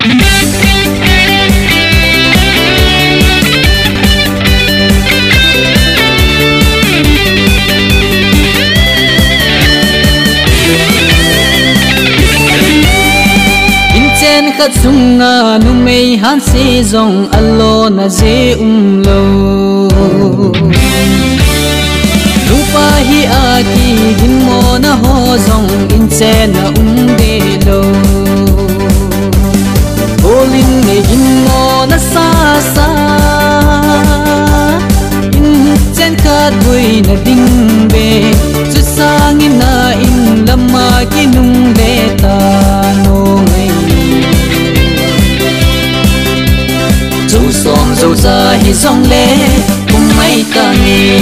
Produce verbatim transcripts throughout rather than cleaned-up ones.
khát sung nga nu mây han si dòng alo na dễ um lâu nu pa hi a ki gin mo na ho dòng in che na um de lâu bolin ne gin mo na sa sa in chen khát vui na ding be chu sang in na in lama ki nung le ta no som dâu ra hi song lê cùng mấy ta nghe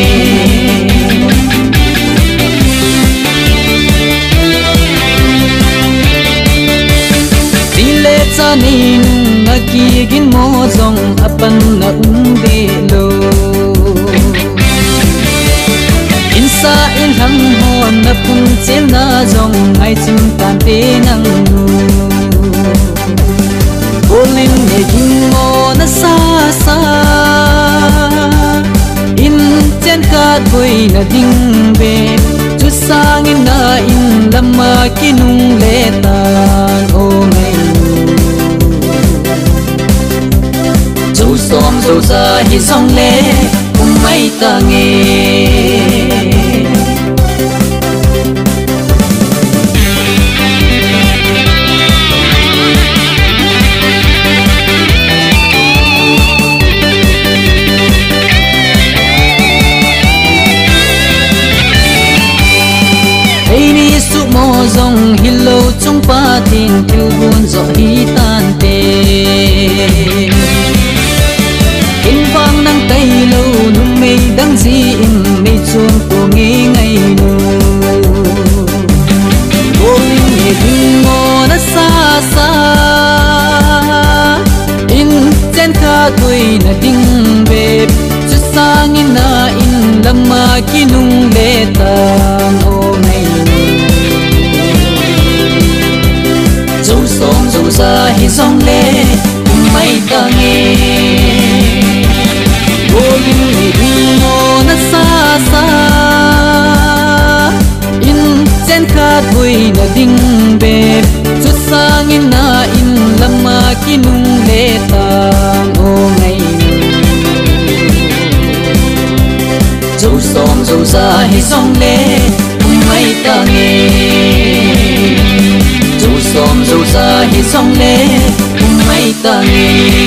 đi lê cha nín na kia gin mo dòng apan na um de lo in sa in hang ho na pun chel na dòng ai chim tan te nang nu bolin ne gin mo na sa sa in chen khát vui na ding be chu sang in na in lama kinung le tan o mai chu som zo za hi song le um mai ta nghe mo dòng hello trong pa tin tiêu buồn gió hi tan tê in vang đang tay lâu nung mây đang gì in mây chuông của nghe ngày nô cô linh nghe tin ngô nó xa xa in chen khát vui na ding bếp chút sang in na in lama ki nung le tan ô ngày som dâu ra hi song lê mấy ta nghe cô linh ni in ngô na xa xa in chen khát vui na ding bếp chút sang in na in lama ki nung le tan ô ngày dâu som dâu ra hi song lê mấy ta nghe som dâu ra hi song lê cùng mấy ta nghe